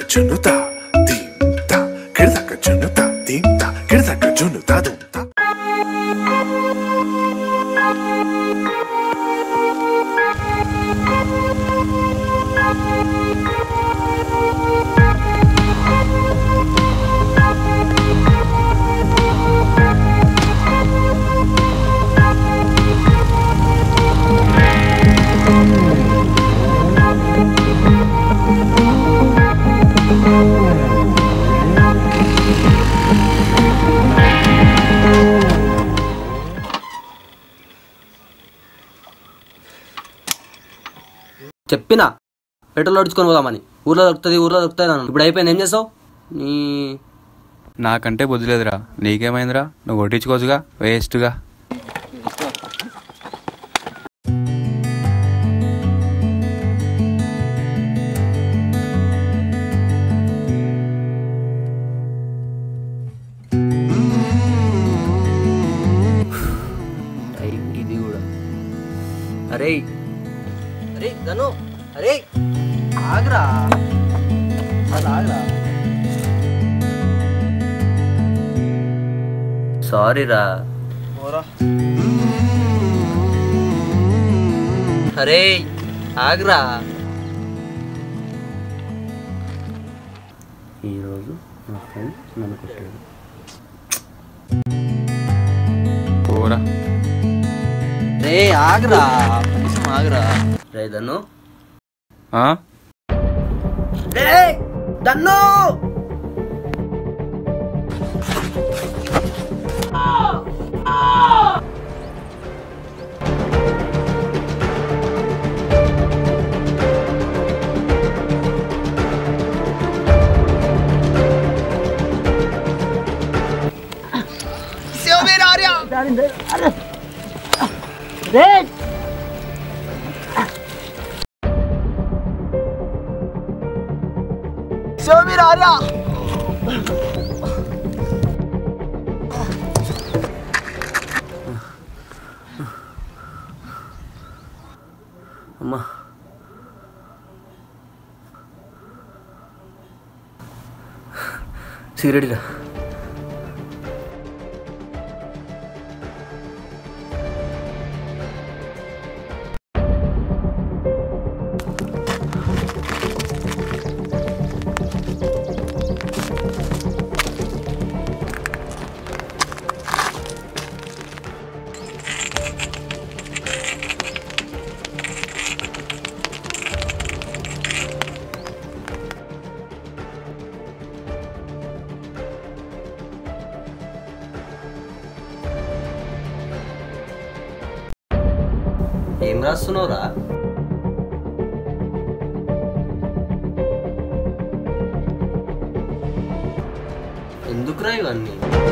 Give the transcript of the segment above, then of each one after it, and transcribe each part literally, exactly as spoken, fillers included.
junuta dimta kirdaka junuta dimta kirdaka junuta dumta చెప్పినా petrol అడుచుకొని పోదామని. ఊర్లో దొరుకుతుంది ఊర్లో దొరుకుతుంది నన్ను. ఇప్పుడు అయిపోయింది, ఏం చేస్తావు? నీ నాకంటే బుద్ధి లేదురా. నీకేమైందిరా? నువ్వు కొట్టించుకోవచ్చుగా, వేస్ట్గా. ఇది కూడా అరే అరే ధను, అరే ఆగ్రా, అలా ఆగ్రా. సారీ రా. అరే ఆగ్రా. ఈరోజు నా ఫ్రెండ్ నన్ను కొట్టాడు. పోరా. రే ఆగ్రా, ఆగ్రా. రే ధను, రే ధను. అమ్మా సిగరెట్ రా. ఏం రాస్తున్నావురా? ఎందుకురా ఇవన్నీ?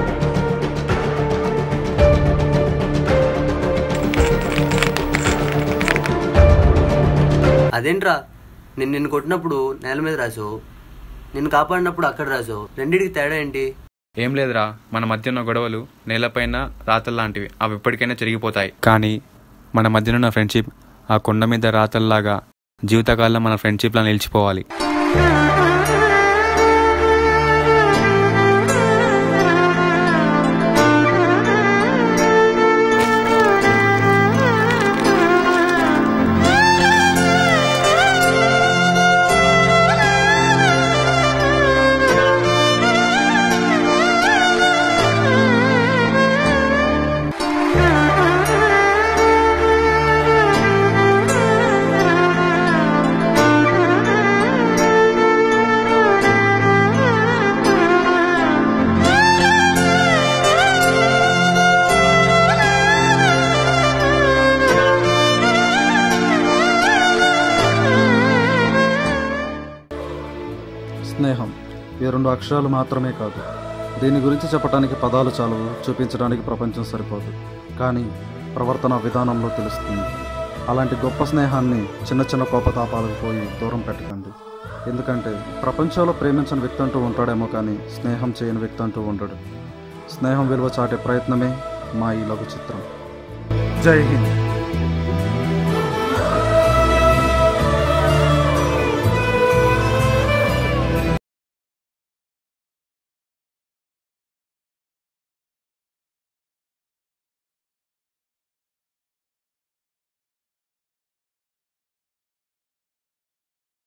అదేంట్రా, నేను నిన్ను కొట్టినప్పుడు నేల మీద రాసావు, నిన్ను కాపాడినప్పుడు అక్కడ రాసావు. రెండింటికి తేడా ఏంటి? ఏం లేదురా, మన మధ్య ఉన్న గొడవలు నేలపైన రాతలు లాంటివి. అవి ఎప్పటికైనా చెరిగిపోతాయి. కానీ మన మధ్యన ఉన్న ఫ్రెండ్షిప్ ఆ కొండ మీద రాతల్లాగా జీవితకాలం మన ఫ్రెండ్షిప్లా నిలిచిపోవాలి. స్నేహం ఈ రెండు అక్షరాలు మాత్రమే కాదు. దీని గురించి చెప్పడానికి పదాలు చాలవు, చూపించడానికి ప్రపంచం సరిపోదు. కానీ ప్రవర్తన విధానంలో తెలుస్తుంది. అలాంటి గొప్ప స్నేహాన్ని చిన్న చిన్న కోపతాపాలకు పోయి దూరం పెట్టకండి. ఎందుకంటే ప్రపంచంలో ప్రేమించని వ్యక్తి అంటూ ఉంటాడేమో కానీ స్నేహం చేయని వ్యక్తి అంటూ ఉండడు. స్నేహం విలువ చాటే ప్రయత్నమే మా ఈ లఘు చిత్రం. జై హింద్.